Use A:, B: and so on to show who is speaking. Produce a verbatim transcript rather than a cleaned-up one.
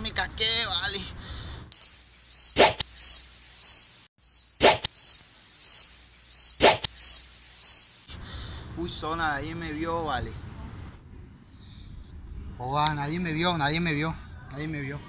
A: me casqué, vale. Uy, zona, nadie me vio, vale. Joder, nadie me vio, nadie me vio, nadie me vio.